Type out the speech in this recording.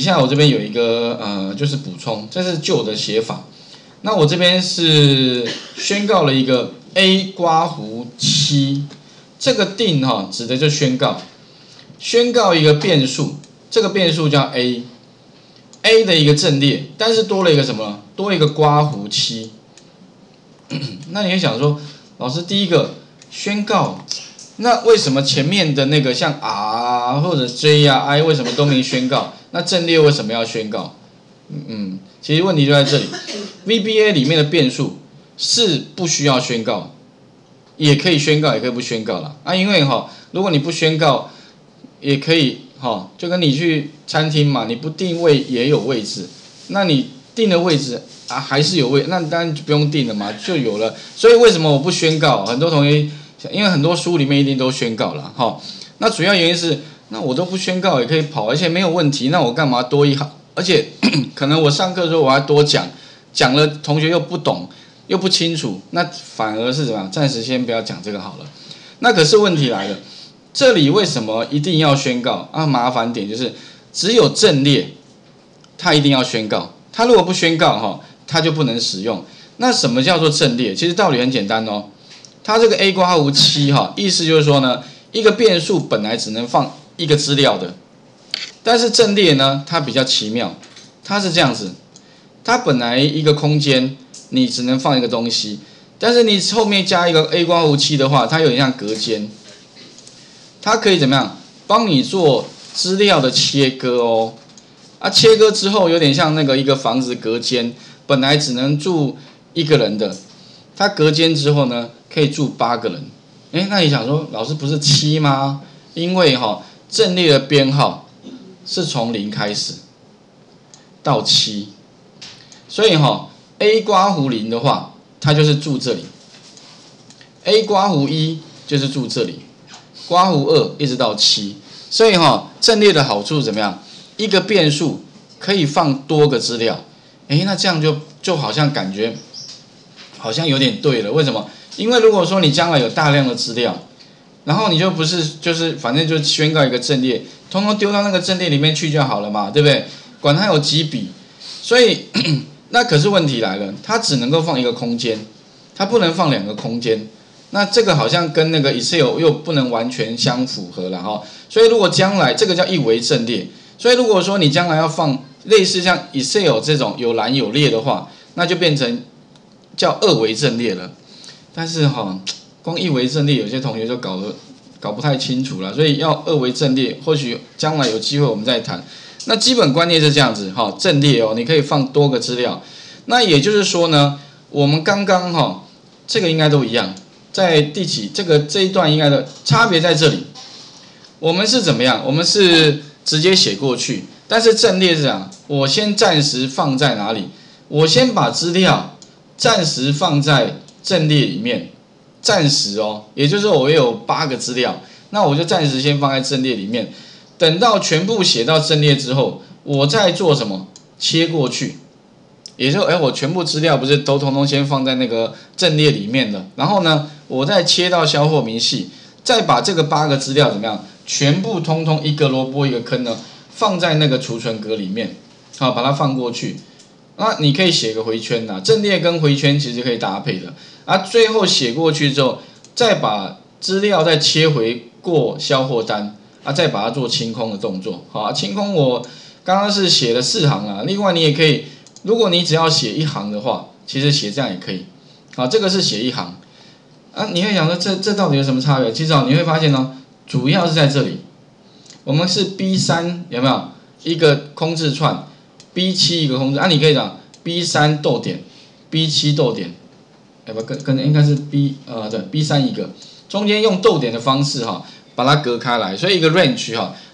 下我这边有一个就是补充，这是旧的写法。那我这边是宣告了一个 a 刮弧7，这个定指的就宣告一个变数，这个变数叫 a 的一个阵列，但是多了一个什么？多一个刮弧7。那你会想说，老师第一个宣告，那为什么前面的那个像 R 或者 J 啊 I 为什么都没宣告？那阵列为什么要宣告？其实问题就在这里。VBA 里面的变数是不需要宣告，也可以宣告，也可以不宣告啦。因为如果你不宣告，也可以就跟你去餐厅嘛，你不定位也有位置，那你定的位置还是有位，那当然就不用定了嘛，就有了。所以为什么我不宣告？很多同学因为很多书里面一定都宣告了那主要原因是，那我都不宣告也可以跑，而且没有问题，那我干嘛多一行？而且可能我上课的时候我还多讲了同学又不懂又不清楚，那反而是怎么样？暂时先不要讲这个好了。那可是问题来了，这里为什么一定要宣告麻烦点就是只有阵列它一定要宣告，它如果不宣告它就不能使用。那什么叫做阵列？其实道理很简单它这个 a 刮弧7意思就是说呢，一个变数本来只能放一个资料的，但是阵列呢它比较奇妙，它是这样子，它本来一个空间你只能放一个东西，但是你后面加一个 a 刮弧7的话，它有点像隔间，它可以怎么样帮你做资料的切割切割之后有点像那个一个房子隔间，本来只能住一个人的，它隔间之后呢可以住8个人。那你想说老师不是7吗？因为阵列的编号是从0开始到7，所以a 刮弧0的话，它就是住这里 ；a 刮弧1就是住这里，刮弧2一直到7。所以阵列的好处怎么样？一个变数可以放多个资料。那这样就好像感觉好像有点对了。为什么？因为如果说你将来有大量的资料，然后你就不是就是反正就宣告一个阵列，通通丢到那个阵列里面去就好了嘛，对不对？管它有几笔。所以那可是问题来了，它只能够放一个空间，它不能放2个空间。那这个好像跟那个 Excel 又不能完全相符合了所以如果将来这个叫一维阵列，所以如果说你将来要放类似像 Excel 这种有栏有列的话，那就变成叫2维阵列了。但是光1维阵列有些同学就搞不太清楚了，所以要2维阵列，或许将来有机会我们再谈。那基本观念是这样子阵列你可以放多个资料。那也就是说呢，我们刚刚这个应该都一样，在第几这一段应该的差别在这里。我们是怎么样？我们是直接写过去，但是阵列是这样，我先暂时放在哪里？我先把资料暂时放在阵列里面，暂时也就是说我有8个资料，那我就暂时先放在阵列里面，等到全部写到阵列之后，我再做什么？切过去，也就我全部资料不是都通通先放在那个阵列里面的，然后呢，我再切到销货明细，再把这个8个资料怎么样？全部通通一个萝卜一个坑呢，放在那个储存格里面，把它放过去。那你可以写个回圈阵列跟回圈其实可以搭配的。最后写过去之后，再把资料再切回过销货单，再把它做清空的动作。清空我刚刚是写了4行另外你也可以，如果你只要写1行的话，其实写这样也可以。这个是写1行。你会想说这到底有什么差别？其实你会发现主要是在这里，我们是 B3 有没有一个空字串 ，B7 一个空字，你可以讲 B3 逗点 ，B7 逗点，跟应该是 对 B3 一个，中间用逗点的方式把它隔开来，所以一个 range